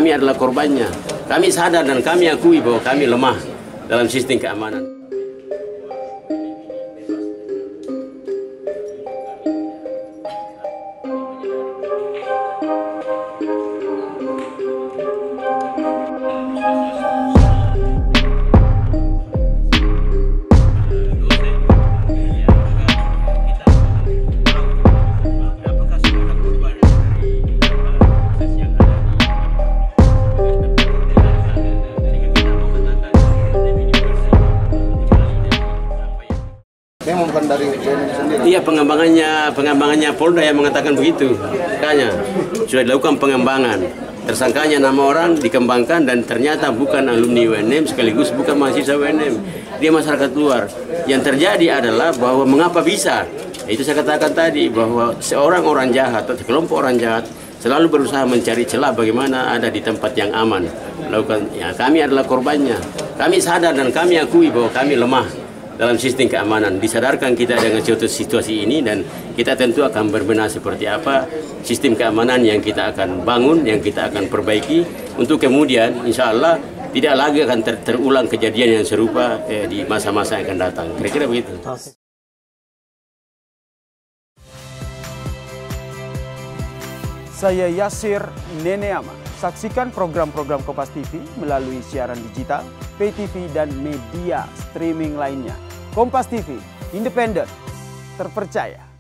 Kami adalah korbannya. Kami sadar dan kami akui bahwa kami lemah dalam sistem keamanan. Bukan dari BNN sendiri. Iya, pengembangannya Polda yang mengatakan begitu. Makanya sudah dilakukan pengembangan. Tersangkanya 6 orang dikembangkan dan ternyata bukan alumni UNM sekaligus bukan mahasiswa UNM. Dia masyarakat luar. Yang terjadi adalah bahwa mengapa bisa? Itu saya katakan tadi bahwa seorang orang jahat atau sekelompok orang jahat selalu berusaha mencari celah bagaimana ada di tempat yang aman. Kami adalah korbannya. Kami sadar dan kami akui bahwa kami lemah dalam sistem keamanan. Disadarkan kita dengan situasi ini dan kita tentu akan berbenah seperti apa sistem keamanan yang kita akan bangun, yang kita akan perbaiki untuk kemudian insya Allah tidak lagi akan terulang kejadian yang serupa di masa-masa yang akan datang. Kira-kira begitu. Saya Yasir Neneama. Saksikan program-program Kompas TV melalui siaran digital, pay TV, dan media streaming lainnya. Kompas TV, independen, terpercaya.